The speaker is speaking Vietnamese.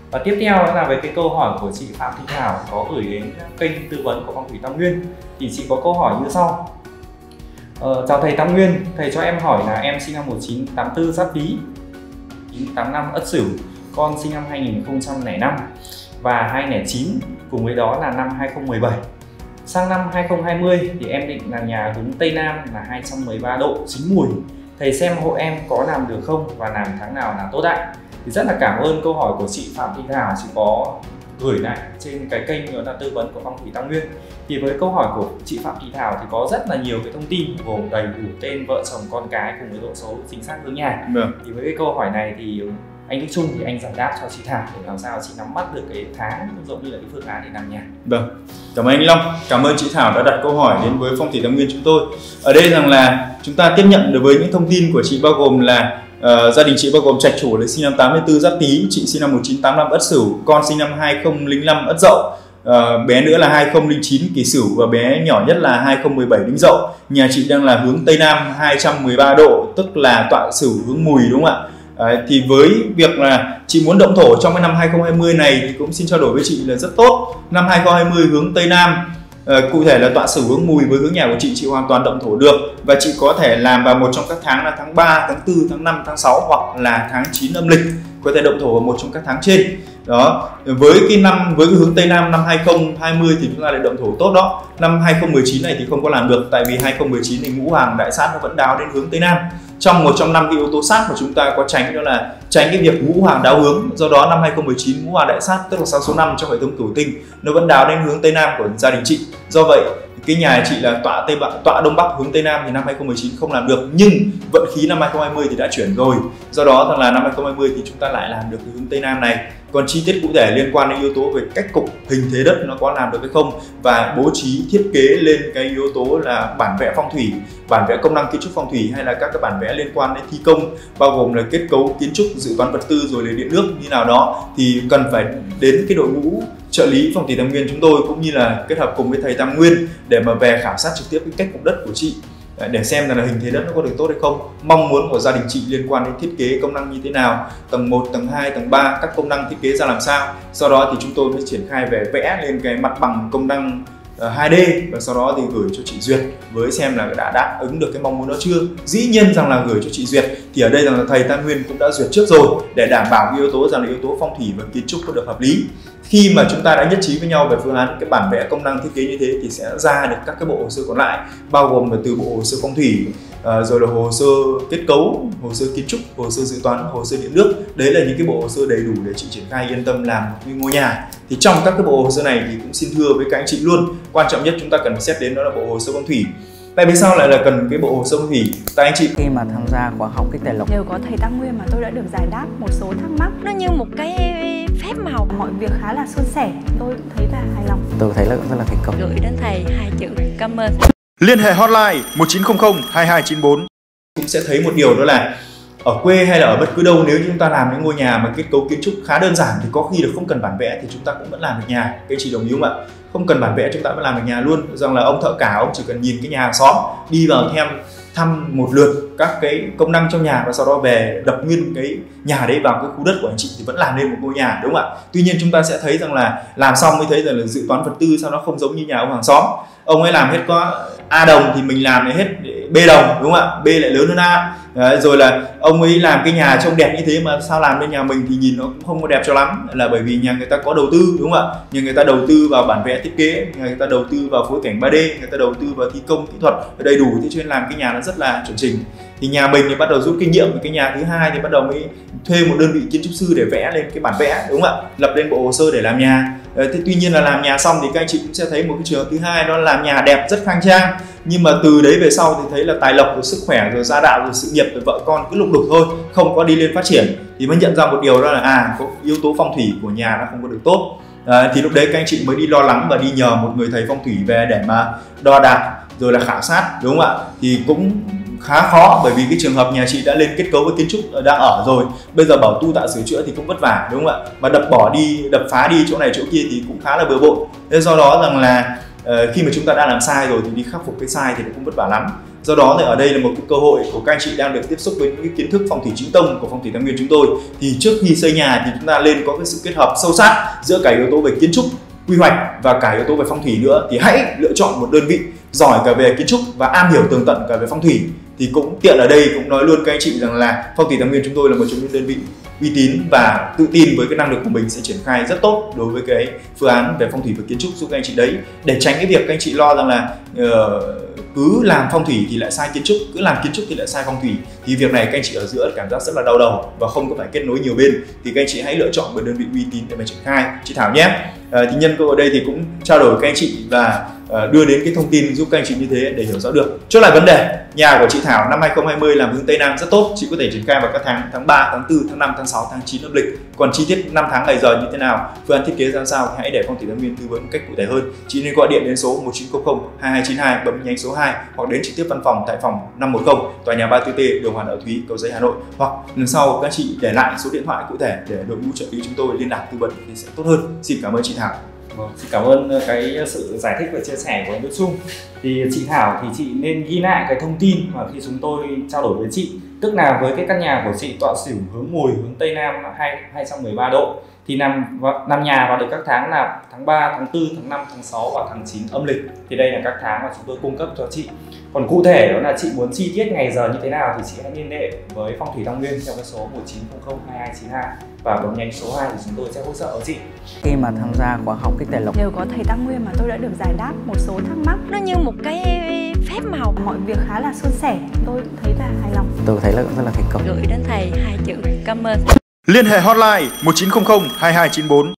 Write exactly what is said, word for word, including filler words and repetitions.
Và tiếp theo đó là về cái câu hỏi của chị Phạm Thị Thảo có gửi đến kênh tư vấn của Phong thủy Tam Nguyên. Thì chị có câu hỏi như sau. Ờ, chào thầy Tam Nguyên, thầy cho em hỏi là em sinh năm một nghìn chín trăm tám mươi tư Giáp Tý, một nghìn chín trăm tám mươi lăm Ất Sửu, con sinh năm hai nghìn không trăm lẻ năm và hai nghìn không trăm lẻ chín, cùng với đó là năm hai nghìn không trăm mười bảy. Sang năm hai nghìn không trăm hai mươi thì em định là nhà hướng Tây Nam là hai trăm mười ba độ chính mùi. Thầy xem hộ em có làm được không và làm tháng nào là tốt ạ? Thì rất là cảm ơn câu hỏi của chị Phạm Thị Thảo, chị có gửi lại trên cái kênh đó là tư vấn của Phong thủy Tam Nguyên. Thì với câu hỏi của chị Phạm Thị Thảo thì có rất là nhiều cái thông tin gồm đầy đủ tên, vợ chồng, con cái cùng với độ số chính xác hướng nhà. Vâng. Thì với cái câu hỏi này thì anh Đức Trung thì anh giải đáp cho chị Thảo để làm sao chị nắm bắt được cái tháng giống như là cái phương án để làm nhà. Vâng, cảm ơn anh Long, cảm ơn chị Thảo đã đặt câu hỏi đến với Phong thủy Tam Nguyên chúng tôi. Ở đây rằng là chúng ta tiếp nhận được với những thông tin của chị bao gồm là uh, gia đình chị bao gồm trạch chủ là sinh năm tám mươi tư Giáp Tý, chị sinh năm một nghìn chín trăm tám mươi lăm Ất Sửu, con sinh năm hai nghìn không trăm lẻ năm Ất Dậu, uh, bé nữa là hai nghìn không trăm lẻ chín Kỷ Sửu và bé nhỏ nhất là hai nghìn không trăm mười bảy Đinh Dậu. Nhà chị đang là hướng Tây Nam hai trăm mười ba độ, tức là tọa Sửu hướng Mùi, đúng không ạ? Đấy, thì với việc là chị muốn động thổ trong cái năm hai nghìn không trăm hai mươi này thì cũng xin trao đổi với chị là rất tốt. Năm hai nghìn không trăm hai mươi hướng Tây Nam, à, cụ thể là tọa Sửu hướng Mùi với hướng nhà của chị, chị hoàn toàn động thổ được. Và chị có thể làm vào một trong các tháng là tháng ba, tháng tư, tháng năm, tháng sáu hoặc là tháng chín âm lịch. Có thể động thổ vào một trong các tháng trên. Đó, với cái năm với cái hướng Tây Nam năm hai nghìn không trăm hai mươi thì chúng ta lại động thổ tốt đó. Năm hai nghìn không trăm mười chín này thì không có làm được, tại vì hai nghìn không trăm mười chín thì ngũ hoàng đại sát nó vẫn đáo đến hướng Tây Nam. Trong một trong năm cái yếu tố sát mà chúng ta có tránh đó là tránh cái việc ngũ hoàng đáo hướng. Do đó năm hai nghìn không trăm mười chín ngũ hoàng đại sát, tức là sao số năm trong hệ thống tử tinh, nó vẫn đáo đến hướng Tây Nam của gia đình chị. Do vậy cái nhà chị là tọa Tây Bắc, tọa Đông Bắc hướng Tây Nam thì năm hai nghìn không trăm mười chín không làm được, nhưng vận khí năm hai nghìn không trăm hai mươi thì đã chuyển rồi. Do đó rằng là năm hai nghìn không trăm hai mươi thì chúng ta lại làm được cái hướng Tây Nam này. Còn chi tiết cụ thể liên quan đến yếu tố về cách cục hình thế đất nó có làm được hay không và bố trí thiết kế lên cái yếu tố là bản vẽ phong thủy, bản vẽ công năng kiến trúc phong thủy hay là các cái bản vẽ liên quan đến thi công bao gồm là kết cấu kiến trúc, dự toán vật tư rồi là điện nước như nào đó thì cần phải đến cái đội ngũ trợ lý Phong thủy Tam Nguyên chúng tôi cũng như là kết hợp cùng với thầy Tam Nguyên để mà về khảo sát trực tiếp cái cách cục đất của chị để xem rằng là hình thế đất nó có được tốt hay không, mong muốn của gia đình chị liên quan đến thiết kế công năng như thế nào, tầng một, tầng hai, tầng ba, các công năng thiết kế ra làm sao. Sau đó thì chúng tôi mới triển khai về vẽ lên cái mặt bằng công năng hai D và sau đó thì gửi cho chị duyệt với xem là đã đáp ứng được cái mong muốn đó chưa. Dĩ nhiên rằng là gửi cho chị duyệt thì ở đây rằng là thầy Tam Nguyên cũng đã duyệt trước rồi để đảm bảo cái yếu tố rằng là yếu tố phong thủy và kiến trúc có được hợp lý. Khi mà chúng ta đã nhất trí với nhau về phương án cái bản vẽ công năng thiết kế như thế thì sẽ ra được các cái bộ hồ sơ còn lại, bao gồm là từ bộ hồ sơ phong thủy, à, rồi là hồ sơ kết cấu, hồ sơ kiến trúc, hồ sơ dự toán, hồ sơ điện nước. Đấy là những cái bộ hồ sơ đầy đủ để chị triển khai yên tâm làm một ngôi nhà. Thì trong các cái bộ hồ sơ này thì cũng xin thưa với các anh chị luôn, quan trọng nhất chúng ta cần phải xét đến đó là bộ hồ sơ phong thủy. Tại vì sao lại là cần cái bộ hồ sơ phong thủy? Tại anh chị khi mà tham gia khóa học Kích Tài Lộc, nhờ có thầy Tam Nguyên mà tôi đã được giải đáp một số thắc mắc. Nó như một cái phép màu, mọi việc khá là suôn sẻ, tôi cũng thấy là hài lòng. tôi thấy là cũng rất là thành công. Gửi đến thầy hai chữ cảm ơn. liên hệ hotline một chín không không hai hai chín bốn. Cũng sẽ thấy một điều đó là ở quê hay là ở bất cứ đâu, nếu chúng ta làm những ngôi nhà mà kết cấu kiến trúc khá đơn giản thì có khi là không cần bản vẽ thì chúng ta cũng vẫn làm được nhà. Cái chị đồng ý không ạ? Không cần bản vẽ chúng ta vẫn làm được nhà luôn. Rằng là ông thợ cả ông chỉ cần nhìn cái nhà hàng xóm, đi vào thêm thăm một lượt các cái công năng trong nhà và sau đó về đập nguyên cái nhà đấy vào cái khu đất của anh chị thì vẫn làm nên một ngôi nhà, đúng không ạ? Tuy nhiên chúng ta sẽ thấy rằng là làm xong mới thấy rằng là dự toán vật tư sao nó không giống như nhà ông hàng xóm. Ông ấy làm hết có A đồng thì mình làm hết B đồng, đúng không ạ? B lại lớn hơn A. Đấy, rồi là ông ấy làm cái nhà trông đẹp như thế mà sao làm lên nhà mình thì nhìn nó cũng không có đẹp cho lắm, là bởi vì nhà người ta có đầu tư, đúng không ạ? Nhà người ta đầu tư vào bản vẽ thiết kế, nhà người ta đầu tư vào phối cảnh ba D, người ta đầu tư vào thi công kỹ thuật đầy đủ, thế cho nên làm cái nhà nó rất là chuẩn chỉnh. Thì nhà mình thì bắt đầu rút kinh nghiệm, cái nhà thứ hai thì bắt đầu mới thuê một đơn vị kiến trúc sư để vẽ lên cái bản vẽ, đúng không ạ? Lập lên bộ hồ sơ để làm nhà. Thế tuy nhiên là làm nhà xong thì các anh chị cũng sẽ thấy một cái trường hợp thứ hai, đó là làm nhà đẹp rất khang trang, nhưng mà từ đấy về sau thì thấy là tài lộc rồi sức khỏe rồi gia đạo rồi sự nghiệp rồi vợ con cứ lục đục thôi, không có đi lên phát triển, thì mới nhận ra một điều đó là à có yếu tố phong thủy của nhà nó không có được tốt. À, thì lúc đấy các anh chị mới đi lo lắng và đi nhờ một người thầy phong thủy về để mà đo đạc rồi là khảo sát, đúng không ạ? Thì cũng khá khó, bởi vì cái trường hợp nhà chị đã lên kết cấu với kiến trúc đang ở rồi, bây giờ bảo tu tạo sửa chữa thì cũng vất vả, đúng không ạ? Mà đập bỏ đi, đập phá đi chỗ này chỗ kia thì cũng khá là bừa bộn. Nên do đó rằng là uh, khi mà chúng ta đã làm sai rồi thì đi khắc phục cái sai thì cũng vất vả lắm. Do đó thì ở đây là một cái cơ hội của các anh chị đang được tiếp xúc với những cái kiến thức phong thủy chính tông của phong thủy Tam Nguyên chúng tôi. Thì trước khi xây nhà thì chúng ta nên có cái sự kết hợp sâu sát giữa cả yếu tố về kiến trúc, quy hoạch và cả yếu tố về phong thủy nữa. Thì hãy lựa chọn một đơn vị giỏi cả về kiến trúc và am hiểu tường tận cả về phong thủy. Thì cũng tiện ở đây cũng nói luôn các anh chị rằng là phong thủy Tam Nguyên chúng tôi là một trong những đơn vị uy tín và tự tin với cái năng lực của mình sẽ triển khai rất tốt đối với cái phương án về phong thủy và kiến trúc giúp các anh chị đấy, để tránh cái việc các anh chị lo rằng là uh, cứ làm phong thủy thì lại sai kiến trúc, cứ làm kiến trúc thì lại sai phong thủy. Thì việc này các anh chị ở giữa cảm giác rất là đau đầu và không có phải kết nối nhiều bên. Thì các anh chị hãy lựa chọn một đơn vị uy tín để mà triển khai chị Thảo nhé. À, thì nhân cơ ở đây thì cũng trao đổi với các anh chị và uh, đưa đến cái thông tin giúp các anh chị như thế để hiểu rõ được. Chốt lại vấn đề, nhà của chị Thảo năm hai không hai không làm hướng Tây Nam rất tốt, chị có thể triển khai vào các tháng tháng ba, tháng tư, tháng năm, tháng sáu, tháng chín âm lịch. Còn chi tiết năm tháng ngày giờ như thế nào, phương án thiết kế ra sao thì hãy để phong thủy Tam Nguyên tư vấn một cách cụ thể hơn. Chị nên gọi điện đến số một chín không không hai hai chín hai bấm nhánh số hai hoặc đến trực tiếp văn phòng tại phòng năm một không tòa nhà ba tư T đường Hoàng Đạo Thúy, Cầu Giấy, Hà Nội, hoặc lần sau các chị để lại số điện thoại cụ thể để đội ngũ trợ lý chúng tôi liên lạc tư vấn thì sẽ tốt hơn. Xin cảm ơn chị Thảo. Vâng, xin cảm ơn cái sự giải thích và chia sẻ của anh Đức Trung. Thì chị Thảo thì chị nên ghi lại cái thông tin mà khi chúng tôi trao đổi với chị, tức là với cái căn nhà của chị tọa xỉu hướng mùi hướng Tây Nam là hai trăm mười ba độ thì nằm nằm nhà vào được các tháng là tháng ba, tháng tư, tháng năm, tháng sáu và tháng chín âm lịch. Thì đây là các tháng mà chúng tôi cung cấp cho chị. Còn cụ thể đó là chị muốn chi tiết ngày giờ như thế nào thì chị hãy liên hệ với phong thủy Tam Nguyên theo cái số một chín không không hai hai chín hai và bấm nhánh số hai thì chúng tôi sẽ hỗ trợ chị. Khi mà tham gia khóa học Kích Tài Lộc, Nhờ có thầy Tam Nguyên mà tôi đã được giải đáp một số thắc mắc. Nó như một cái phép màu, mọi việc khá là suôn sẻ. Tôi cũng thấy là hài lòng. tôi thấy là cũng rất là thành công. Gửi đến thầy hai chữ cảm ơn. Liên hệ hotline một chín không không hai hai chín bốn.